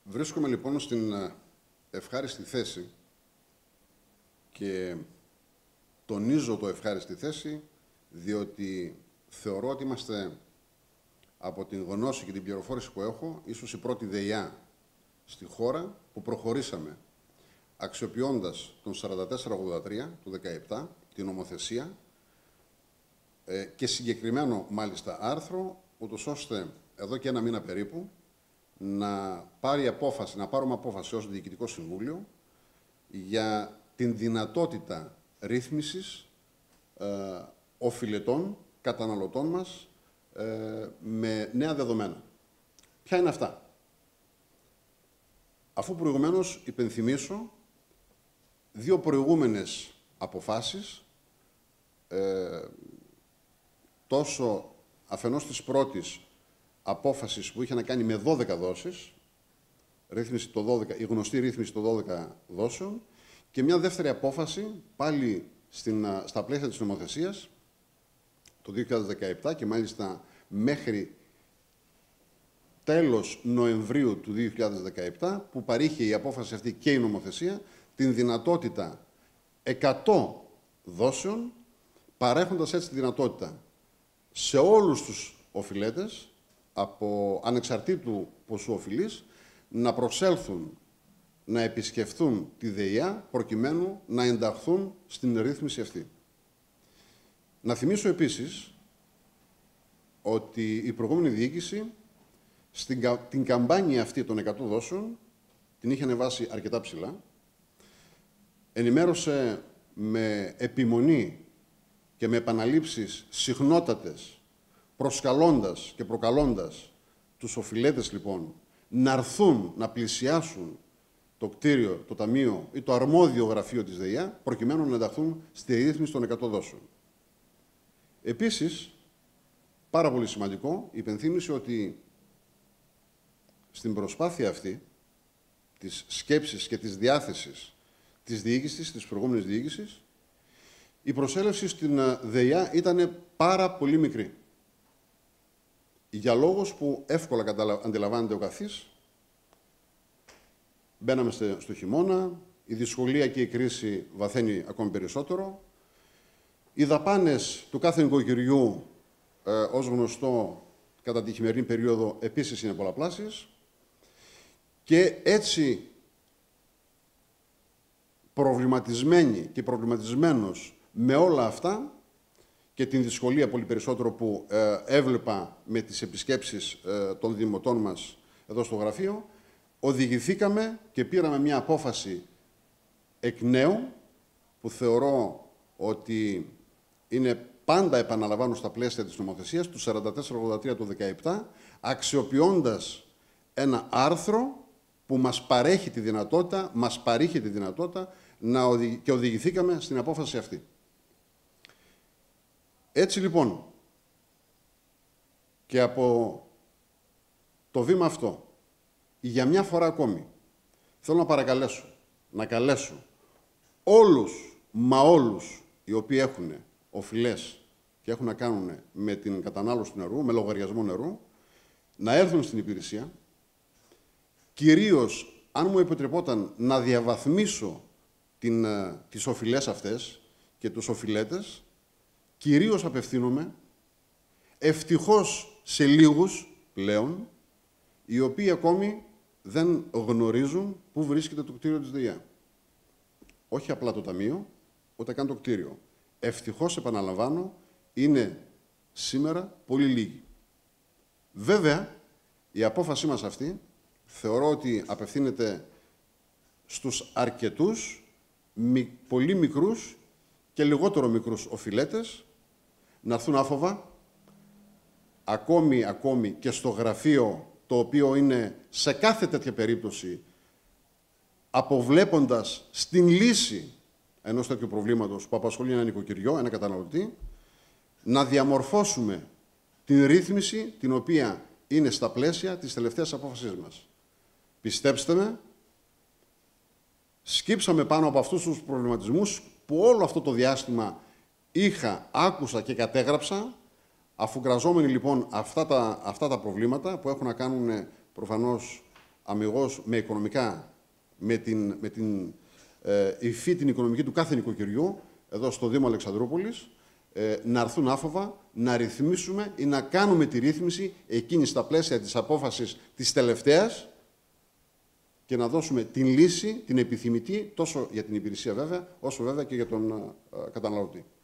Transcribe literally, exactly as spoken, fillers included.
Βρίσκομαι λοιπόν στην ευχάριστη θέση και τονίζω το ευχάριστη θέση διότι θεωρώ ότι είμαστε, από την γνώση και την πληροφόρηση που έχω, ίσως η πρώτη ΔΕΙΑ στη χώρα που προχωρήσαμε αξιοποιώντας τον σαράντα τέσσερα ογδόντα τρία του δεκαεπτά, την νομοθεσία ε, και συγκεκριμένο μάλιστα άρθρο, ούτως ώστε εδώ και ένα μήνα περίπου να, πάρει απόφαση, να πάρουμε απόφαση ως Διοικητικό Συμβούλιο για την δυνατότητα ρύθμισης ε, οφειλετών, καταναλωτών μας ε, με νέα δεδομένα. Ποια είναι αυτά? Αφού προηγουμένως υπενθυμίσω δύο προηγούμενες αποφάσεις, ε, τόσο αφενός της πρώτης απόφασης που είχε να κάνει με δώδεκα δόσεις, ρύθμιση το δώδεκα, η γνωστή ρύθμιση των δώδεκα δόσεων, και μια δεύτερη απόφαση, πάλι στην, στα πλαίσια της νομοθεσίας, το δύο χιλιάδες δεκαεπτά και μάλιστα μέχρι τέλος Νοεμβρίου του δύο χιλιάδες δεκαεπτά, που παρήχε η απόφαση αυτή και η νομοθεσία την δυνατότητα εκατό δόσεων, παρέχοντας έτσι τη δυνατότητα σε όλους τους οφειλέτες, από ανεξαρτήτου ποσού οφειλής, να προσέλθουν, να επισκεφθούν τη ΔΕΙΑ, προκειμένου να ενταχθούν στην ρύθμιση αυτή. Να θυμίσω επίσης ότι η προηγούμενη διοίκηση στην, την καμπάνια αυτή των εκατό δόσεων την είχε ανεβάσει αρκετά ψηλά. Ενημέρωσε με επιμονή και με επαναλήψεις συχνότατες, προσκαλώντας και προκαλώντας τους οφειλέτες λοιπόν να έρθουν, να πλησιάσουν το κτίριο, το ταμείο ή το αρμόδιο γραφείο της ΔΕΙΑ, προκειμένου να ενταχθούν στη ρύθμιση των εκατό δόσεων. Επίσης, πάρα πολύ σημαντικό, υπενθύμισε ότι στην προσπάθεια αυτή της σκέψης και της διάθεσης της διοίκησης, της προηγούμενης διοίκησης, η προσέλευση στην ΔΕΙΑ ήταν πάρα πολύ μικρή. Για λόγους που εύκολα αντιλαμβάνεται ο καθής. Μπαίναμε στο χειμώνα, η δυσκολία και η κρίση βαθαίνει ακόμη περισσότερο. Οι δαπάνες του κάθε νοικοκυριού, ε, ως γνωστό, κατά τη χειμερινή περίοδο, επίσης είναι πολλαπλάσιες. Και έτσι, προβληματισμένοι και προβληματισμένος με όλα αυτά και την δυσκολία πολύ περισσότερο που ε, έβλεπα με τις επισκέψεις ε, των δημοτών μας εδώ στο γραφείο, οδηγηθήκαμε και πήραμε μια απόφαση εκ νέου, που θεωρώ ότι είναι πάντα, επαναλαμβάνω, στα πλαίσια της νομοθεσίας, του σαράντα τέσσερα ογδόντα τρία του δεκαεπτά, αξιοποιώντας ένα άρθρο που μας παρέχει τη δυνατότητα, μας παρήχε τη δυνατότητα να οδη... και οδηγηθήκαμε στην απόφαση αυτή. Έτσι λοιπόν, και από το βήμα αυτό, για μια φορά ακόμη, θέλω να παρακαλέσω, να καλέσω όλους, μα όλους, οι οποίοι έχουν οφειλές και έχουν να κάνουν με την κατανάλωση του νερού, με λογαριασμό νερού, να έρθουν στην υπηρεσία. Κυρίως, αν μου επιτρεπόταν να διαβαθμίσω την, τις οφειλές αυτές και τους οφειλέτες, κυρίως απευθύνομαι ευτυχώς σε λίγους πλέον, οι οποίοι ακόμη δεν γνωρίζουν πού βρίσκεται το κτίριο της ΔΕΙΑ. Όχι απλά το ταμείο, ούτε καν το κτίριο. Ευτυχώς, επαναλαμβάνω, είναι σήμερα πολύ λίγοι. Βέβαια, η απόφασή μας αυτή θεωρώ ότι απευθύνεται στους αρκετούς, μη, πολύ μικρούς και λιγότερο μικρούς οφειλέτες, να έρθουν άφοβα, ακόμη, ακόμη και στο γραφείο, το οποίο είναι σε κάθε τέτοια περίπτωση, αποβλέποντας στην λύση ενός τέτοιου προβλήματος που απασχολεί ένα νοικοκυριό, ένα καταναλωτή, να διαμορφώσουμε την ρύθμιση την οποία είναι στα πλαίσια της τελευταίας απόφασής μας. Πιστέψτε με, σκύψαμε πάνω από αυτούς τους προβληματισμούς που όλο αυτό το διάστημα είχα, άκουσα και κατέγραψα, αφού γραζόμενοι λοιπόν αυτά τα, αυτά τα προβλήματα που έχουν να κάνουν προφανώς αμιγώς με οικονομικά, με την, με την ε, υφή την οικονομική του κάθε νοικοκυριού, εδώ στο Δήμο Αλεξανδρούπολης, ε, να έρθουν άφοβα, να ρυθμίσουμε ή να κάνουμε τη ρύθμιση εκείνη στα πλαίσια της απόφασης της τελευταίας και να δώσουμε την λύση, την επιθυμητή, τόσο για την υπηρεσία βέβαια, όσο βέβαια και για τον ε, καταναλωτή.